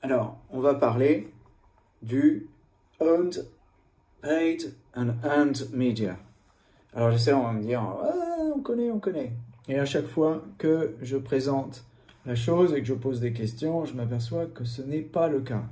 Alors, on va parler du Owned, Paid and Earned Media. Alors, je sais, on va me dire, ah, on connaît. Et à chaque fois que je présente la chose et que je pose des questions, je m'aperçois que ce n'est pas le cas.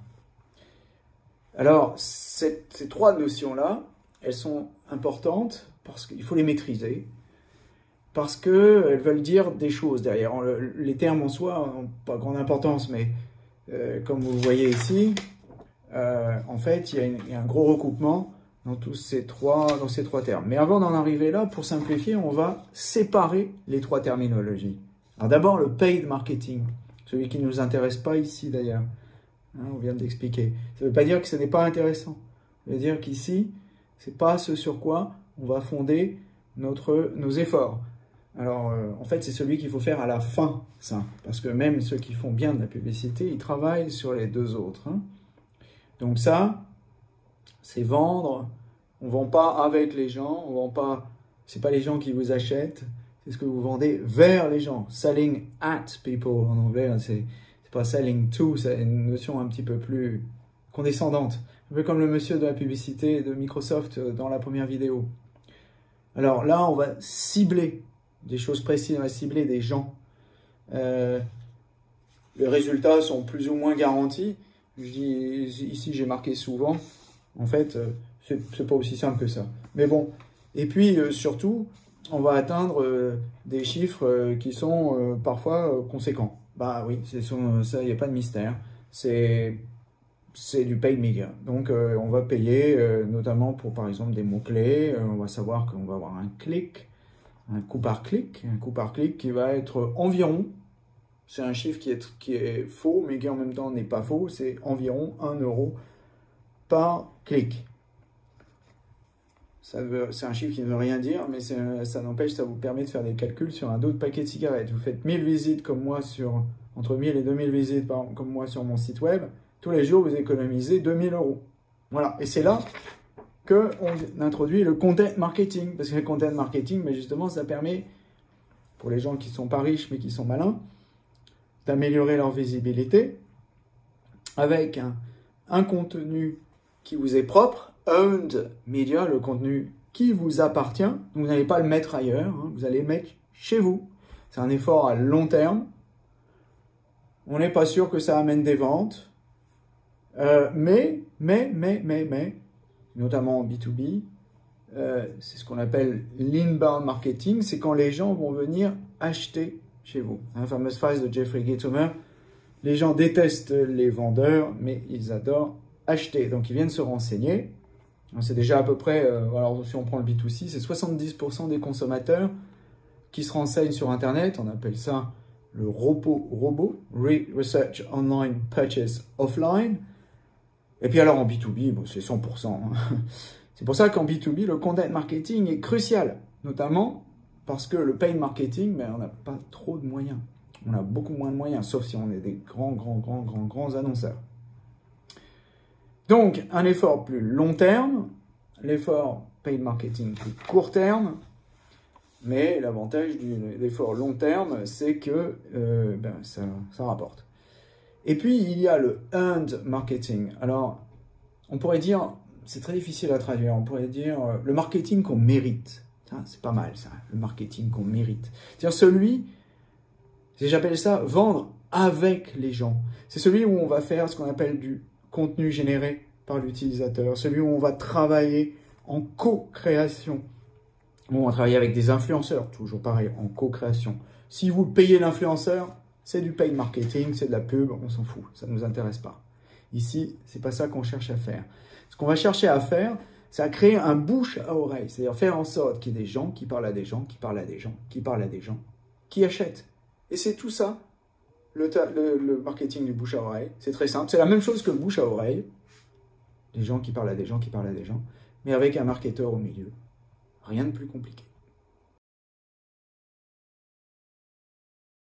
Alors, ces trois notions-là, elles sont importantes parce qu'il faut les maîtriser, parce qu'elles veulent dire des choses derrière. Les termes en soi n'ont pas grande importance, mais comme vous le voyez ici, en fait, il y a un gros recoupement dans ces trois termes. Mais avant d'en arriver là, pour simplifier, on va séparer les trois terminologies. Alors d'abord, le paid marketing, celui qui ne nous intéresse pas ici d'ailleurs. Hein, on vient d'expliquer. Ça ne veut pas dire que ce n'est pas intéressant. Ça veut dire qu'ici, ce n'est pas ce sur quoi on va fonder nos efforts. Alors, en fait, c'est celui qu'il faut faire à la fin, ça. Parce que même ceux qui font bien de la publicité, ils travaillent sur les deux autres. Hein. Donc ça, c'est vendre. On ne vend pas avec les gens. On vend pas. C'est pas les gens qui vous achètent. C'est ce que vous vendez vers les gens. Selling at people en anglais, c'est pas selling to. C'est une notion un petit peu plus condescendante. Un peu comme le monsieur de la publicité de Microsoft dans la première vidéo. Alors là, on va cibler des choses précises, on va cibler des gens. Les résultats sont plus ou moins garantis. Je dis, ici, j'ai marqué souvent. En fait, c'est pas aussi simple que ça. Mais bon. Et puis, surtout, on va atteindre des chiffres qui sont parfois conséquents. Bah oui, ça, il n'y a pas de mystère. C'est du paid media. Donc, on va payer notamment pour, par exemple, des mots-clés. On va savoir qu'on va avoir un clic. Un coût par clic qui va être environ, c'est un chiffre qui est faux, mais qui en même temps n'est pas faux, c'est environ 1 € par clic. C'est un chiffre qui ne veut rien dire, mais ça n'empêche, ça vous permet de faire des calculs sur un dos de paquet de cigarettes. Vous faites 1000 visites comme moi entre 1000 et 2000 visites comme moi sur mon site web, tous les jours vous économisez 2000 €. Voilà, et c'est là qu'on introduit le content marketing. Parce que le content marketing, mais justement, ça permet, pour les gens qui ne sont pas riches mais qui sont malins, d'améliorer leur visibilité avec un contenu qui vous est propre, owned media, le contenu qui vous appartient. Vous n'allez pas le mettre ailleurs, hein, vous allez le mettre chez vous. C'est un effort à long terme. On n'est pas sûr que ça amène des ventes. Mais, notamment en B2B, c'est ce qu'on appelle l'inbound marketing, c'est quand les gens vont venir acheter chez vous. La fameuse phrase de Jeffrey Gitomer, les gens détestent les vendeurs, mais ils adorent acheter. Donc ils viennent se renseigner. C'est déjà à peu près, alors si on prend le B2C, c'est 70% des consommateurs qui se renseignent sur Internet. On appelle ça le robot, Research Online Purchase Offline. Et puis alors en B2B, bon, c'est 100%. Hein. C'est pour ça qu'en B2B, le content marketing est crucial. Notamment parce que le paid marketing, ben, on n'a pas trop de moyens. On a beaucoup moins de moyens, sauf si on est des grands annonceurs. Donc, un effort plus long terme, l'effort paid marketing plus court terme. Mais l'avantage de l'effort long terme, c'est que ça rapporte. Et puis, il y a le earned marketing. Alors, on pourrait dire, c'est très difficile à traduire, on pourrait dire le marketing qu'on mérite. C'est pas mal ça, le marketing qu'on mérite. C'est-à-dire j'appelle ça vendre avec les gens. C'est celui où on va faire ce qu'on appelle du contenu généré par l'utilisateur, celui où on va travailler en co-création. On va travailler avec des influenceurs, toujours pareil, en co-création. Si vous payez l'influenceur, c'est du paid marketing, c'est de la pub, on s'en fout, ça ne nous intéresse pas. Ici, c'est pas ça qu'on cherche à faire. Ce qu'on va chercher à faire, c'est à créer un bouche à oreille, c'est-à-dire faire en sorte qu'il y ait des gens qui parlent à des gens, qui parlent à des gens, qui parlent à des gens, qui achètent. Et c'est tout ça, le marketing du bouche à oreille. C'est très simple, c'est la même chose que le bouche à oreille. Des gens qui parlent à des gens, qui parlent à des gens, mais avec un marketeur au milieu. Rien de plus compliqué.